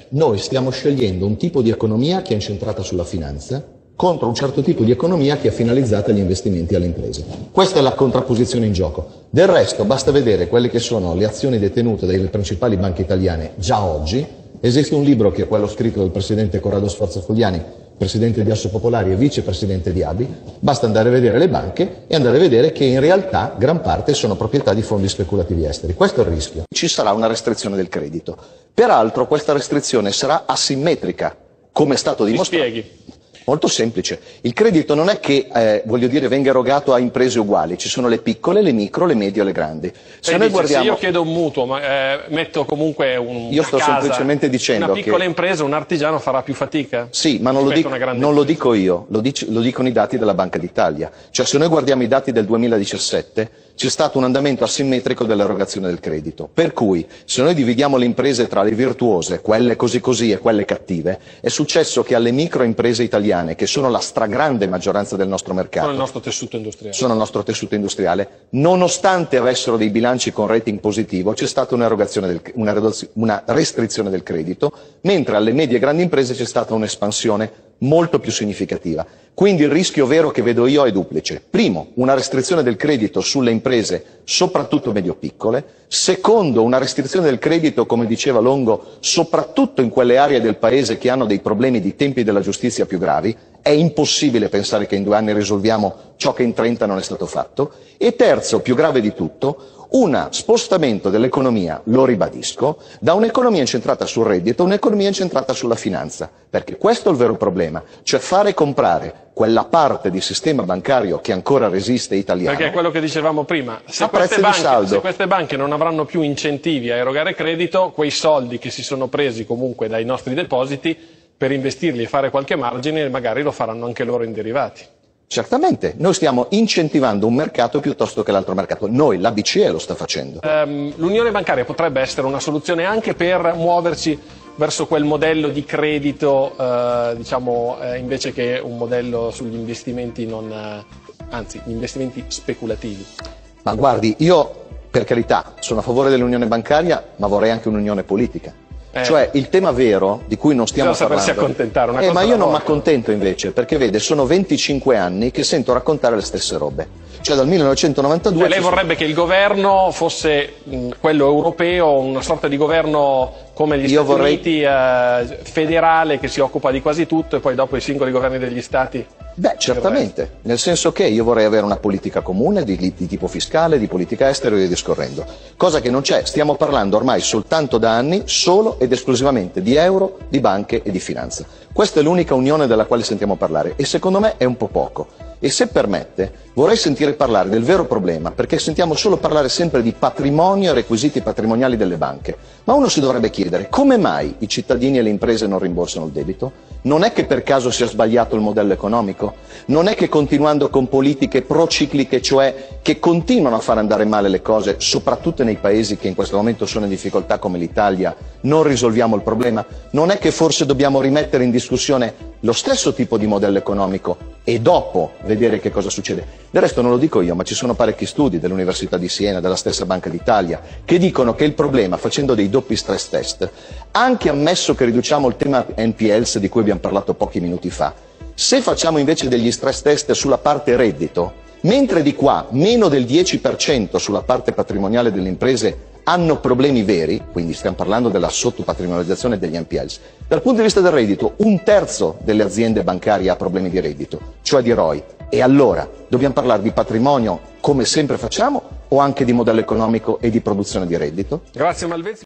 noi stiamo scegliendo un tipo di economia che è incentrata sulla finanza contro un certo tipo di economia che è finalizzata agli investimenti e alle imprese. Questa è la contrapposizione in gioco. Del resto basta vedere quelle che sono le azioni detenute dalle principali banche italiane già oggi. Esiste un libro che è quello scritto dal presidente Corrado Sforza Fogliani, presidente di Asse Popolari e vicepresidente di ABI, basta andare a vedere le banche e andare a vedere che in realtà gran parte sono proprietà di fondi speculativi esteri. Questo è il rischio. Ci sarà una restrizione del credito. Peraltro questa restrizione sarà asimmetrica, come è stato dimostrato. Mi spieghi? Molto semplice. Il credito non è che, venga erogato a imprese uguali. Ci sono le piccole, le micro, le medie e le grandi. Se io chiedo un mutuo, ma metto comunque io sto semplicemente dicendo una piccola impresa, un artigiano farà più fatica? Sì, ma non lo dico io, lo dicono i dati della Banca d'Italia. Cioè, se noi guardiamo i dati del 2017, c'è stato un andamento asimmetrico dell'erogazione del credito. Per cui, se noi dividiamo le imprese tra le virtuose, quelle così così e quelle cattive, è successo che alle microimprese italiane, che sono la stragrande maggioranza del nostro mercato, sono il nostro tessuto industriale, nonostante avessero dei bilanci con rating positivo, c'è stata una restrizione del credito, mentre alle medie e grandi imprese c'è stata un'espansione molto più significativa. Quindi il rischio vero che vedo io è duplice. Primo, una restrizione del credito sulle imprese, soprattutto medio-piccole. Secondo, una restrizione del credito, come diceva Longo, soprattutto in quelle aree del paese che hanno dei problemi di tempi della giustizia più gravi. È impossibile pensare che in 2 anni risolviamo ciò che in 30 non è stato fatto. E terzo, più grave di tutto, un spostamento dell'economia, lo ribadisco, da un'economia incentrata sul reddito a un'economia incentrata sulla finanza, perché questo è il vero problema, cioè fare comprare quella parte di sistema bancario che ancora resiste italiano. Perché è quello che dicevamo prima, se queste banche non avranno più incentivi a erogare credito, quei soldi che si sono presi comunque dai nostri depositi, per investirli e fare qualche margine, magari lo faranno anche loro in derivati. Certamente, noi stiamo incentivando un mercato piuttosto che l'altro mercato. Noi, la BCE lo sta facendo. L'unione bancaria potrebbe essere una soluzione anche per muoverci verso quel modello di credito, invece che un modello sugli investimenti anzi, gli investimenti speculativi. Ma guardi, io per carità sono a favore dell'unione bancaria, ma vorrei anche un'unione politica. Cioè il tema vero di cui non stiamo parlando. Bisogna sapersi accontentare. Ma io non mi accontento invece, perché vede, sono 25 anni che sento raccontare le stesse robe. Cioè dal 1992... lei vorrebbe che il governo fosse quello europeo, una sorta di governo come gli Stati Uniti, federale, che si occupa di quasi tutto, e poi dopo i singoli governi degli Stati? Beh, certamente, nel senso che io vorrei avere una politica comune di tipo fiscale, di politica estera e via discorrendo, cosa che non c'è. Stiamo parlando ormai soltanto da anni solo ed esclusivamente di euro, di banche e di finanza. Questa è l'unica unione della quale sentiamo parlare e secondo me è un po' poco. E se permette, vorrei sentire parlare del vero problema, perché sentiamo solo parlare sempre di patrimonio e requisiti patrimoniali delle banche. Ma uno si dovrebbe chiedere come mai i cittadini e le imprese non rimborsano il debito? Non è che per caso sia sbagliato il modello economico? Non è che continuando con politiche procicliche, cioè che continuano a far andare male le cose, soprattutto nei paesi che in questo momento sono in difficoltà come l'Italia, non risolviamo il problema? Non è che forse dobbiamo rimettere in discussione lo stesso tipo di modello economico e dopo vedere che cosa succede? Del resto non lo dico io, ma ci sono parecchi studi dell'Università di Siena, della stessa Banca d'Italia, che dicono che il problema, facendo dei doppi stress test, anche ammesso che riduciamo il tema NPLs di cui abbiamo parlato pochi minuti fa, se facciamo invece degli stress test sulla parte reddito, mentre di qua meno del 10% sulla parte patrimoniale delle imprese hanno problemi veri, quindi stiamo parlando della sottopatrimonializzazione degli NPLs, dal punto di vista del reddito 1/3 delle aziende bancarie ha problemi di reddito, cioè di ROI. E allora dobbiamo parlare di patrimonio come sempre facciamo o anche di modello economico e di produzione di reddito? Grazie Malvezzi.